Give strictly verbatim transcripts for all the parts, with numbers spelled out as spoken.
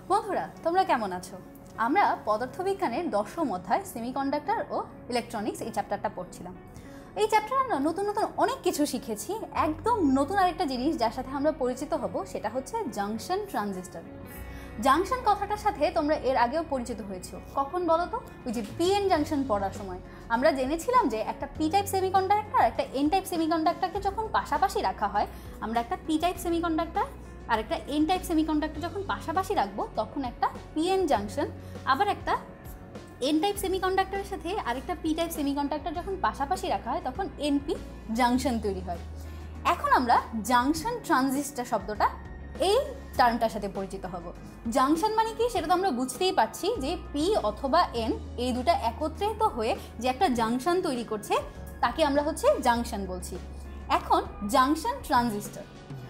বন্ধুরা তোমরা কেমন আছো? আমরা পদার্থবিজ্ঞানের দশম অধ্যায় সেমিকন্ডাক্টর ও ইলেকট্রনিক্স এই চ্যাপ্টারটা পড়ছিলাম। এই চ্যাপ্টারে আমরা নতুন নতুন অনেক কিছু শিখেছি। একদম নতুন আরেকটা জিনিস যার সাথে আমরা পরিচিত হব সেটা হচ্ছে জাংশন ট্রানজিস্টর। জাংশন কথাটার সাথে তোমরা এর আগেও পরিচিত হয়েছো। কখন বলো তো? ওই যে পিএন জাংশন পড়ার সময় আমরা জেনেছিলাম যে একটা পি টাইপ সেমিকন্ডাক্টর একটা এন টাইপ সেমিকন্ডাক্টরকে যখন পাশাপাশি রাখা হয়, আমরা একটা পি টাইপ সেমিকন্ডাক্টর আর একটা এন টাইপ সেমিকন্ডাক্টর যখন পাশাপাশি রাখবো তখন একটা পিএন জাংশন, আবার একটা এন টাইপ সেমিকন্ডাক্টরের সাথে আরেকটা পি টাইপ সেমিকন্ডাক্টর যখন পাশাপাশি রাখা হয় তখন এনপি জাংশন তৈরি হয়। এখন আমরা জাংশন ট্রানজিস্টর শব্দটা এই টার্মটার সাথে পরিচিত হব। জাংশন মানে কি সেটা তো আমরা বুঝতেই পারছি যে পি অথবা এন এই দুটা একত্রিত হয়ে যে একটা জাংশন তৈরি করছে তাকে আমরা হচ্ছে জাংশন বলছি। এখন জাংশন ট্রানজিস্টর,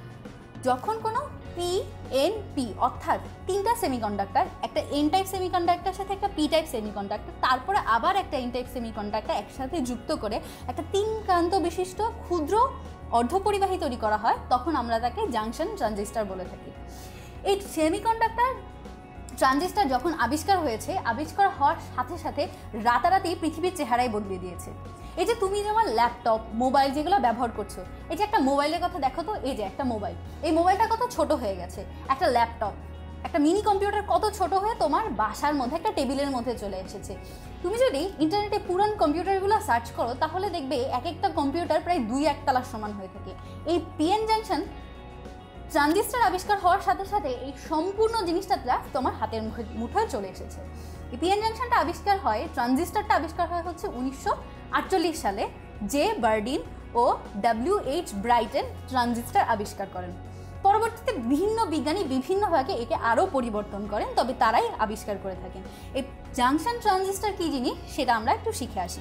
যখন কোনো পি এন পি অর্থাৎ তিনটা সেমিকন্ডাক্টর, একটা এন টাইপ সেমিকন্ডাক্টরের সাথে একটা পি টাইপ সেমিকন্ডাক্টর, তারপরে আবার একটা এন টাইপ সেমিকন্ডাক্টর একসাথে যুক্ত করে একটা তিন প্রান্ত বিশিষ্ট ক্ষুদ্র অর্ধপরিবাহী তৈরি করা হয়, তখন আমরা তাকে জাংশন ট্রানজিস্টর বলে থাকি। এই সেমিকন্ডাক্টর ট্রানজিস্টর যখন আবিষ্কার হয়েছে, আবিষ্কার হওয়ার সাথে সাথে রাতারাতি পৃথিবীর চেহারাই বদলে দিয়েছে। এই যে তুমি যেমন ল্যাপটপ, মোবাইল যেগুলো ব্যবহার করছো, এই যে একটা মোবাইলের কথা দেখো তো, এই যে একটা মোবাইল, এই মোবাইলটা কত ছোট হয়ে গেছে। একটা ল্যাপটপ, একটা মিনি কম্পিউটার কত ছোট হয়ে তোমার বাসার মধ্যে একটা টেবিলের মধ্যে চলে এসেছে। তুমি যদি ইন্টারনেটে পুরান কম্পিউটারগুলো সার্চ করো তাহলে দেখবে এক একটা কম্পিউটার প্রায় দুই একতলার সমান হয়ে থাকে। এই পিএন জাংশন ট্রানজিস্টর আবিষ্কার হওয়ার সাথে সাথে এই সম্পূর্ণ জিনিসটা তোমার হাতের মুখে মুঠোয় চলে এসেছে। এই পিএন জাংশনটা আবিষ্কার হয়, ট্রানজিস্টরটা আবিষ্কার হয় হচ্ছে উনিশশো আটচল্লিশ সালে। জে বার্ডিন ও ডাব্লিউ এইচ ব্রাইটেন ট্রানজিস্টর আবিষ্কার করেন। পরবর্তীতে বিভিন্ন বিজ্ঞানী বিভিন্নভাবে একে আরও পরিবর্তন করেন, তবে তারাই আবিষ্কার করে থাকেন। এই জাংশন ট্রানজিস্টর কী জিনিস সেটা আমরা একটু শিখে আসি।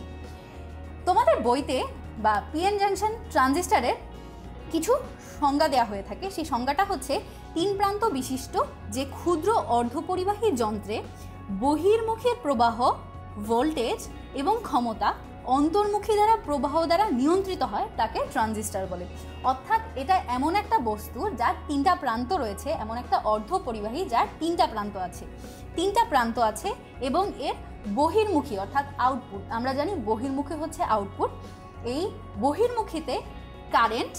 তোমাদের বইতে বা পিএন জাংশন ট্রানজিস্টরের কিছু সংজ্ঞা দেওয়া হয়ে থাকে। সেই সংজ্ঞাটা হচ্ছে তিন প্রান্ত বিশিষ্ট যে ক্ষুদ্র অর্ধপরিবাহী যন্ত্রে বহির্মুখী প্রবাহ, ভোল্টেজ এবং ক্ষমতা অন্তর্মুখী দ্বারা প্রবাহ দ্বারা নিয়ন্ত্রিত হয় তাকে ট্রানজিস্টর বলে। অর্থাৎ এটা এমন একটা বস্তু যার তিনটা প্রান্ত রয়েছে, এমন একটা অর্ধপরিবাহী যার তিনটা প্রান্ত আছে তিনটা প্রান্ত আছে এবং এর বহির্মুখী অর্থাৎ আউটপুট, আমরা জানি বহির্মুখী হচ্ছে আউটপুট। এই বহির্মুখীতে কারেন্ট,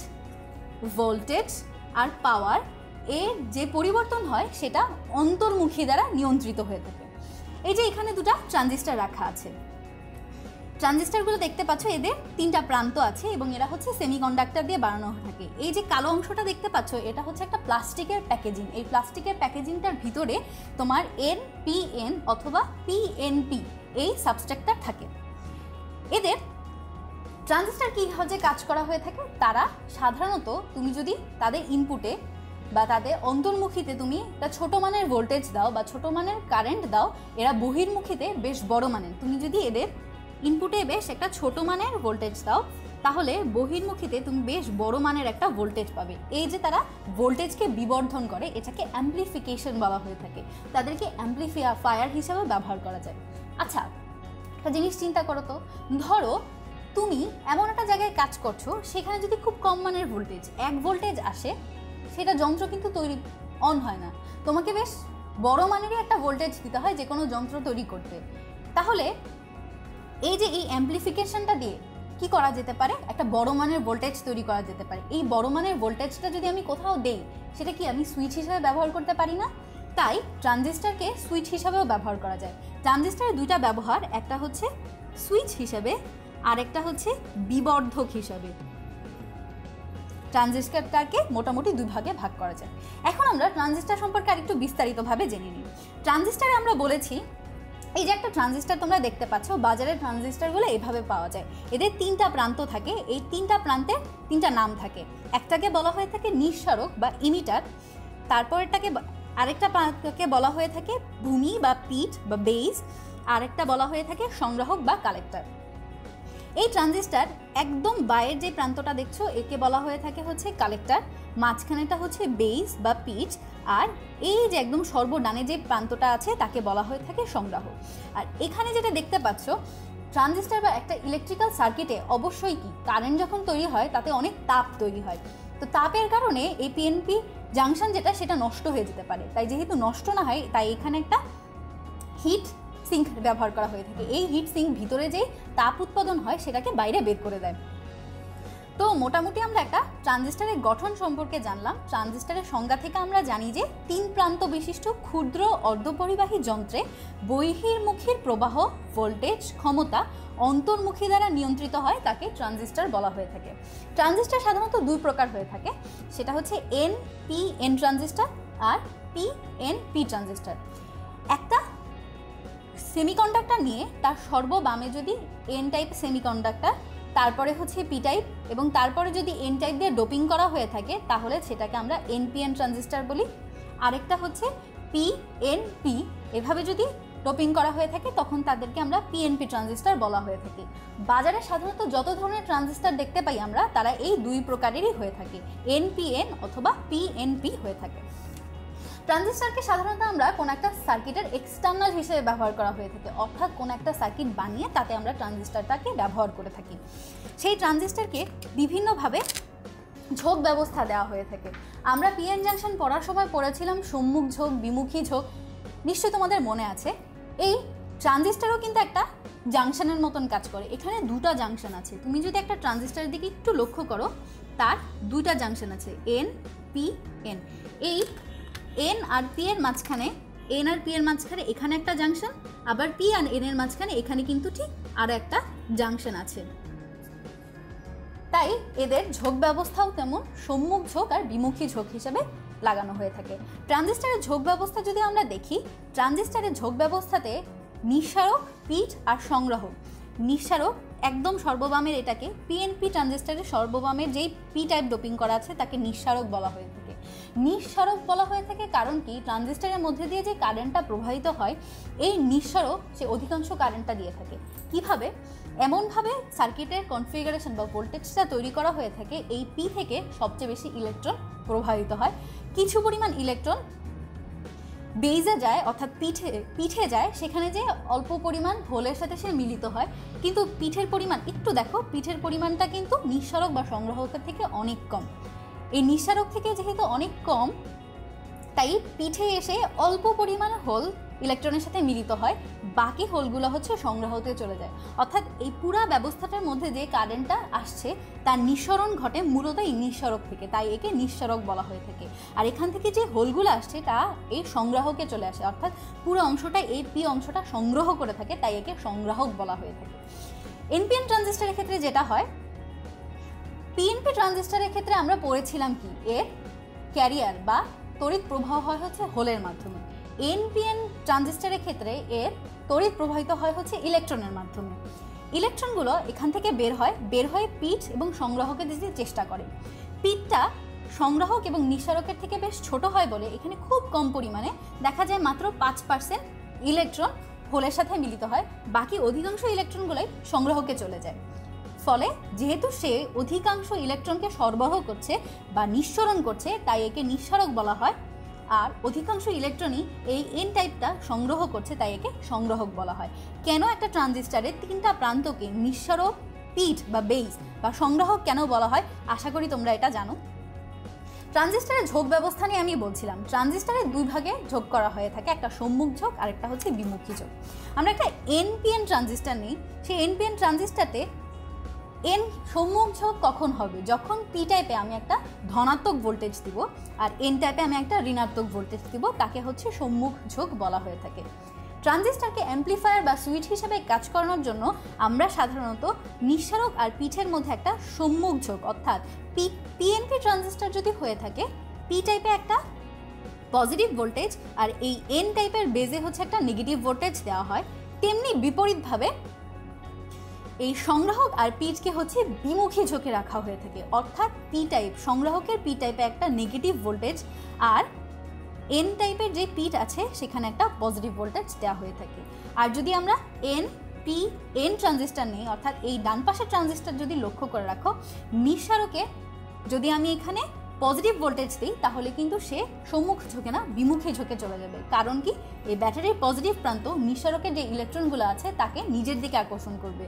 ভোল্টেজ আর পাওয়ার এর যে পরিবর্তন হয় সেটা অন্তর্মুখী দ্বারা নিয়ন্ত্রিত হয়ে থাকে। এই যে এখানে দুটো ট্রানজিস্টর রাখা আছে, ট্রানজিস্টরগুলো দেখতে পাচ্ছ, এদের তিনটা প্রান্ত আছে এবং এরা হচ্ছে সেমিকন্ডাক্টর দিয়ে বানানো থাকে। এই যে কালো অংশটা দেখতে পাচ্ছ এটা হচ্ছে একটা প্লাস্টিকের প্যাকেজিং। এই প্লাস্টিকের প্যাকেজিংটার ভিতরে তোমার এন পি এন অথবা পি এন পি এই সাবস্ট্রাক্টর থাকে। এদের ট্রানজিস্টর কীভাবে কাজ করা হয়ে থাকে, তারা সাধারণত তুমি যদি তাদের ইনপুটে বা তাদের অন্তর্মুখীতে তুমি একটা ছোটো মানের ভোল্টেজ দাও বা ছোটো মানের কারেন্ট দাও, এরা বহির্মুখীতে বেশ বড় মানের। তুমি যদি এদের ইনপুটে বেশ একটা ছোট মানের ভোল্টেজ দাও তাহলে বহির্মুখীতে তুমি বেশ বড় মানের একটা ভোল্টেজ পাবে। এই যে তারা ভোল্টেজকে বিবর্ধন করে এটাকে অ্যাম্প্লিফিকেশন বলা হয়ে থাকে। তাদেরকে অ্যাম্প্লিফায়ার হিসেবে ব্যবহার করা যায়। আচ্ছা, একটা জিনিস চিন্তা করো তো, ধরো তুমি এমন একটা জায়গায় কাজ করছো, সেখানে যদি খুব কম মানের ভোল্টেজ এক ভোল্টেজ আসে, সেটা যন্ত্র কিন্তু তৈরি অন হয় না। তোমাকে বেশ বড় মানেরই একটা ভোল্টেজ দিতে হয় যে কোনো যন্ত্র তৈরি করতে। তাহলে এই যে এই অ্যাম্প্লিফিকেশনটা দিয়ে কি করা যেতে পারে, একটা বড় মানের ভোল্টেজ তৈরি করা যেতে পারে। এই বড় মানের ভোল্টেজটা যদি আমি কোথাও দেই, সেটা কি আমি সুইচ হিসেবে ব্যবহার করতে পারি না? তাই ট্রানজিস্টরকে সুইচ হিসাবেও ব্যবহার করা যায়। ট্রানজিস্টরের দুইটা ব্যবহার, একটা হচ্ছে সুইচ হিসেবে আর একটা হচ্ছে বিবর্ধক হিসাবে। ট্রানজিস্টরটাকে মোটামুটি দুই ভাগে ভাগ করা যায়। এখন আমরা ট্রানজিস্টর সম্পর্কে আরেকটু বিস্তারিতভাবে জেনে নিই। ট্রানজিস্টরে আমরা বলেছি, এই যে একটা ট্রানজিস্টর তোমরা দেখতে পাচ্ছ, বাজারে ট্রানজিস্টরগুলো এইভাবে পাওয়া যায়। এদের তিনটা প্রান্ত থাকে, এই তিনটা প্রান্তের তিনটা নাম থাকে। একটাকে বলা হয়ে থাকে নিঃসারক বা ইমিটার, তারপরটাকে আরেকটা প্রান্তকে বলা হয়ে থাকে ভূমি বা পিঠ বা বেইস, আরেকটা বলা হয়ে থাকে সংগ্রাহক বা কালেক্টর। এই ট্রানজিস্টর একদম বাইরের যে প্রান্তটা দেখছো একে বলা হয়ে থাকে হচ্ছে কালেক্টর, মাঝখানেটা হচ্ছে বেইস বা পিচ, আর এই যে একদম সর্বডানে যে প্রান্তটা আছে তাকে বলা হয়ে থাকে সংগ্রাহক। আর এখানে যেটা দেখতে পাচ্ছ, ট্রানজিস্টর বা একটা ইলেকট্রিক্যাল সার্কিটে অবশ্যই কি কারেন্ট যখন তৈরি হয় তাতে অনেক তাপ তৈরি হয়। তো তাপের কারণে এই পিএনপি জাংশন যেটা সেটা নষ্ট হয়ে যেতে পারে। তাই যেহেতু নষ্ট না হয় তাই এখানে একটা হিট সিঙ্ক ব্যবহার করা হয়ে থাকে। এই হিট সিঙ্ক ভিতরে যেই তাপ উৎপাদন হয় সেটাকে বাইরে বের করে দেয়। তো মোটামুটি আমরা একটা ট্রানজিস্টরের গঠন সম্পর্কে জানলাম। ট্রানজিস্টরের সংজ্ঞা থেকে আমরা জানি যে তিন প্রান্ত বিশিষ্ট ক্ষুদ্র অর্ধপরিবাহী যন্ত্রে বহির্মুখীর প্রবাহ, ভোল্টেজ, ক্ষমতা অন্তর্মুখী দ্বারা নিয়ন্ত্রিত হয়, তাকে ট্রানজিস্টর বলা হয়ে থাকে। ট্রানজিস্টর সাধারণত দুই প্রকার হয়ে থাকে, সেটা হচ্ছে এন পি এন ট্রানজিস্টর আর পি এন পি ট্রানজিস্টর। একটা সেমিকন্ডাক্টর নিয়ে তার সর্ববামে যদি এন টাইপ সেমিকন্ডাক্টর, তারপরে হচ্ছে পি টাইপ এবং তারপরে যদি এন টাইপ দিয়ে ডোপিং করা হয়ে থাকে তাহলে সেটাকে আমরা এনপিএন ট্রানজিস্টর বলি। আরেকটা হচ্ছে পি এন পি, এভাবে যদি ডোপিং করা হয়ে থাকে তখন তাদেরকে আমরা পিএনপি ট্রানজিস্টর বলা হয়ে থাকে। বাজারে সাধারণত যত ধরনের ট্রানজিস্টর দেখতে পাই আমরা তারা এই দুই প্রকারেরই হয়ে থাকে, এনপিএন অথবা পিএনপি হয়ে থাকে। ট্রানজিস্টরকে সাধারণত আমরা কোনো একটা সার্কিটের এক্সটার্নাল হিসেবে ব্যবহার করা হয়ে থাকে, অর্থাৎ কোনো একটা সার্কিট বানিয়ে তাতে আমরা ট্রানজিস্টরটাকে ব্যবহার করে থাকি। সেই ট্রানজিস্টরকে বিভিন্নভাবে ঝোঁক ব্যবস্থা দেওয়া হয়ে থাকে। আমরা পিএন জাংশন পড়ার সময় পড়েছিলাম সম্মুখ ঝোঁক, বিমুখী ঝোঁক, নিশ্চয়ই তোমাদের মনে আছে। এই ট্রানজিস্টরও কিন্তু একটা জাংশনের মতন কাজ করে। এখানে দুটা জাংশন আছে, তুমি যদি একটা ট্রানজিস্টরের দিকে একটু লক্ষ্য করো তার দুইটা জাংশন আছে, এন পি এন। এই এন আর পি এর মাঝখানে, এন আর পি এর মাঝখানে এখানে একটা জাংশন, আবার পি আর এন এর মাঝখানে এখানে কিন্তু ঠিক আরও একটা জাংশন আছে। তাই এদের ঝোঁক ব্যবস্থাও তেমন সম্মুখ ঝোঁক আর বিমুখী ঝোঁক হিসেবে লাগানো হয়ে থাকে। ট্রানজিস্টরের ঝোঁক ব্যবস্থা যদি আমরা দেখি, ট্রানজিস্টরের ঝোঁক ব্যবস্থাতে নিঃসারক, পিট আর সংগ্রাহক। নিঃসারক একদম সর্ববামের এটাকে পিএনপি ট্রানজিস্টরের সর্ববামের যেই পি টাইপ ডোপিং করা আছে তাকে নিঃসারক বলা হয়ে থাকে। নিঃসারক বলা হয়ে থাকে কারণ কি, ট্রানজিস্টরের মধ্যে দিয়ে যে কারেন্টটা প্রবাহিত হয় এই নিঃসারক সে অধিকাংশ কারেন্টটা দিয়ে থাকে। কিভাবে? এমনভাবে সার্কিটের কনফিগারেশন বা ভোল্টেজটা তৈরি করা হয়ে থাকে এই পি থেকে সবচেয়ে বেশি ইলেকট্রন প্রবাহিত হয়, কিছু পরিমাণ ইলেকট্রন বেইজে যায় অর্থাৎ পিঠে পিঠে যায়, সেখানে যে অল্প পরিমাণ হোলের সাথে সে মিলিত হয়। কিন্তু পিঠের পরিমাণ একটু দেখো, পিঠের পরিমাণটা কিন্তু নিঃসারক বা সংগ্রাহকের থেকে অনেক কম। এই নিঃসারক থেকে যেহেতু অনেক কম তাই পিঠে এসে অল্প পরিমাণ হোল ইলেকট্রনের সাথে মিলিত হয়, বাকি হোলগুলো হচ্ছে সংগ্রাহতে চলে যায়। অর্থাৎ এই পুরা ব্যবস্থাটার মধ্যে যে কারেন্টটা আসছে তার নিঃসরণ ঘটে মূলত এই নিঃসরক থেকে, তাই একে নিঃসরক বলা হয়ে থাকে। আর এখান থেকে যে হোলগুলো আসছে তা এই সংগ্রাহকে চলে আসে, অর্থাৎ পুরো অংশটা এই পি অংশটা সংগ্রহ করে থাকে, তাই একে সংগ্রাহক বলা হয়ে থাকে। এনপিএন ট্রানজিস্টরের ক্ষেত্রে যেটা হয়, পিএনপি ট্রানজিস্টরের ক্ষেত্রে আমরা পড়েছিলাম কি, এর ক্যারিয়ার বা তড়িৎ প্রবাহ হয় হচ্ছে হোলের মাধ্যমে। এনপিএন ট্রানজিস্টরের ক্ষেত্রে এর তড়িৎ প্রবাহিত হয় হচ্ছে ইলেকট্রনের মাধ্যমে। ইলেকট্রনগুলো এখান থেকে বের হয়, বের হয়ে পিঠ এবং সংগ্রাহকে দিতে চেষ্টা করে। পিঠটা সংগ্রাহক এবং নিঃসারকের থেকে বেশ ছোট হয় বলে এখানে খুব কম পরিমাণে দেখা যায়, মাত্র পাঁচ পার্সেন্ট ইলেকট্রন হোলের সাথে মিলিত হয়, বাকি অধিকাংশ ইলেকট্রনগুলোই সংগ্রাহকে চলে যায়। ফলে যেহেতু সে অধিকাংশ ইলেকট্রনকে সরবরাহ করছে বা নিঃসরণ করছে তাই একে নিঃসারক বলা হয়, আর অধিকাংশ ইলেকট্রনই এই এন টাইপটা সংগ্রহ করছে তাই একে সংগ্রাহক বলা হয়। কেন একটা ট্রানজিস্টরের তিনটা প্রান্তকে নিঃসারক, পিঠ বা বেইস বা সংগ্রাহক কেন বলা হয়, আশা করি তোমরা এটা জানো। ট্রানজিস্টরের ঝোঁক ব্যবস্থা নিয়ে আমি বলছিলাম। ট্রানজিস্টরের দুই ভাগে ঝোঁক করা হয়ে থাকে, একটা সম্মুখ ঝোঁক আর একটা হচ্ছে বিমুখী ঝোঁক। আমরা একটা এনপিএন ট্রানজিস্টর নিই, সেই এনপিএন ট্রানজিস্টরতে এন সম্মুখ ঝোঁক কখন হবে, যখন পি টাইপে আমি একটা ধনাত্মক ভোল্টেজ দিব আর এন টাইপে আমি একটা ঋণাত্মক ভোল্টেজ দিব, তাকে হচ্ছে সম্মুখ ঝোঁক বলা হয়ে থাকে। ট্রানজিস্টরকে অ্যাম্প্লিফায়ার বা সুইচ হিসেবে কাজ করানোর জন্য আমরা সাধারণত নিঃসারক আর পিঠের মধ্যে একটা সম্মুখ ঝোঁক, অর্থাৎ পি পিএনপি ট্রানজিস্টর যদি হয়ে থাকে পি টাইপে একটা পজিটিভ ভোল্টেজ আর এই এন টাইপের বেজে হচ্ছে একটা নেগেটিভ ভোল্টেজ দেওয়া হয়, তেমনি বিপরীতভাবে এই সংগ্রাহক আর পিঠকে হচ্ছে বিমুখী ঝোঁকে রাখা হয়ে থাকে, অর্থাৎ পি টাইপ সংগ্রাহকের পি টাইপে একটা নেগেটিভ ভোল্টেজ আর এন টাইপের যে পিঠ আছে সেখানে একটা পজিটিভ ভোল্টেজ দেওয়া হয়ে থাকে। আর যদি আমরা এন পি এন ট্রানজিস্টর নেই, অর্থাৎ এই ডান পাশের ট্রানজিস্টর যদি লক্ষ্য করে রাখো, নিঃসারকে যদি আমি এখানে পজিটিভ ভোল্টেজ দিই তাহলে কিন্তু সে সম্মুখ ঝোঁকে না বিমুখী ঝোঁকে চলে যাবে। কারণ কি, এই ব্যাটারির পজিটিভ প্রান্ত নিঃসারকের যে ইলেকট্রনগুলো আছে তাকে নিজের দিকে আকর্ষণ করবে,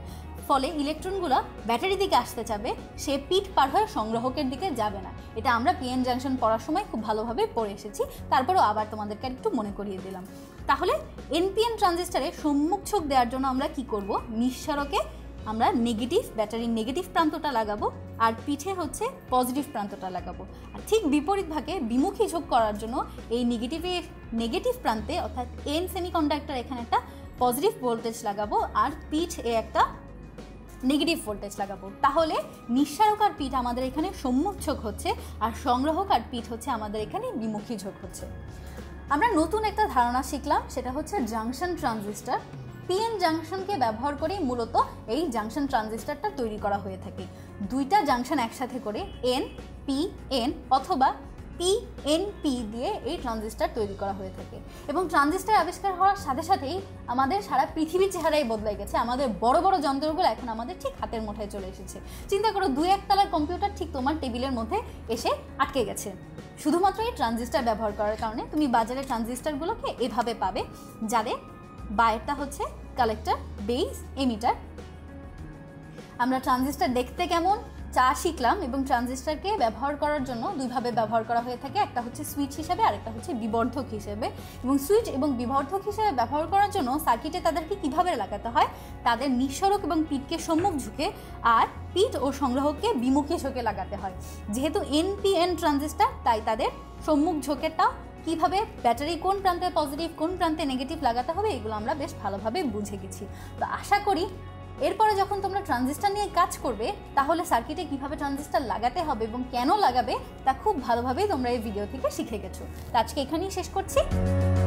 ফলে ইলেকট্রনগুলো ব্যাটারি দিকে আসতে চাবে, সে পিট পার হয়ে সংগ্রাহকের দিকে যাবে না। এটা আমরা পিএন জাংশন পড়ার সময় খুব ভালোভাবে পড়ে এসেছি, তারপরেও আবার তোমাদেরকে একটু মনে করিয়ে দিলাম। তাহলে এনপিএন ট্রানজিস্টারে সম্মুখ ঝোঁক দেওয়ার জন্য আমরা কি করব, নিঃসারকে আমরা নেগেটিভ ব্যাটারির নেগেটিভ প্রান্তটা লাগাবো আর পিঠে হচ্ছে পজিটিভ প্রান্তটা লাগাবো। আর ঠিক বিপরীতভাবে বিমুখী ঝোঁক করার জন্য এই নেগেটিভের নেগেটিভ প্রান্তে অর্থাৎ এন সেমিকন্ডাক্টর এখানে একটা পজিটিভ ভোল্টেজ লাগাবো আর পিঠ এ একটা নেগেটিভ ভোল্টেজ লাগাবো। তাহলে নিঃসারক আর পিঠ আমাদের এখানে সম্মুখ ঝোঁক হচ্ছে আর সংগ্রাহক আর পিঠ হচ্ছে আমাদের এখানে বিমুখী ঝোঁক হচ্ছে। আমরা নতুন একটা ধারণা শিখলাম, সেটা হচ্ছে জাংশন ট্রানজিস্টার। পিএন জাংশনকে ব্যবহার করে মূলত এই জাংশন ট্রানজিস্টারটা তৈরি করা হয়ে থাকে। দুইটা জাংশন একসাথে করে এন পি এন অথবা পি এন পি দিয়ে এই ট্রানজিস্টার তৈরি করা হয়ে থাকে। এবং ট্রানজিস্টার আবিষ্কার হওয়ার সাথে সাথেই আমাদের সারা পৃথিবীর চেহারাই বদলে গেছে। আমাদের বড় বড় যন্ত্রগুলো এখন আমাদের ঠিক হাতের মুঠোয় চলে এসেছে। চিন্তা করো, দুই একতলার কম্পিউটার ঠিক তোমার টেবিলের মধ্যে এসে আটকে গেছে শুধুমাত্র এই ট্রানজিস্টার ব্যবহার করার কারণে। তুমি বাজারে ট্রানজিস্টারগুলোকে এভাবে পাবে, যাদের বাইরটা হচ্ছে কালেক্টর, বেস, এমিটার। আমরা ট্রানজিস্টার দেখতে কেমন চা শিখলাম এবং ট্রানজিস্টারকে ব্যবহার করার জন্য দুইভাবে ব্যবহার করা হয়ে থাকে, একটা হচ্ছে সুইচ হিসেবে আর একটা হচ্ছে বিবর্ধক হিসেবে। এবং সুইচ এবং বিবর্ধক হিসেবে ব্যবহার করার জন্য সার্কিটে তাদেরকে কীভাবে লাগাতে হয়, তাদের নিঃসরক এবং পিঠকে সম্মুখ ঝুঁকে আর পিঠ ও সংগ্রাহককে বিমুখী ঝোঁকে লাগাতে হয়। যেহেতু এনপিএন ট্রানজিস্টার, তাই তাদের সম্মুখ ঝোঁকেরটাও কীভাবে ব্যাটারি কোন প্রান্তে পজিটিভ কোন প্রান্তে নেগেটিভ লাগাতে হবে এগুলো আমরা বেশ ভালোভাবে বুঝে গেছি। তো আশা করি এরপরে যখন তোমরা ট্রানজিস্টার নিয়ে কাজ করবে, তাহলে সার্কিটে কীভাবে ট্রানজিস্টার লাগাতে হবে এবং কেন লাগাবে তা খুব ভালোভাবেই তোমরা এই ভিডিও থেকে শিখে গেছো। তো আজকে এখানেই শেষ করছি।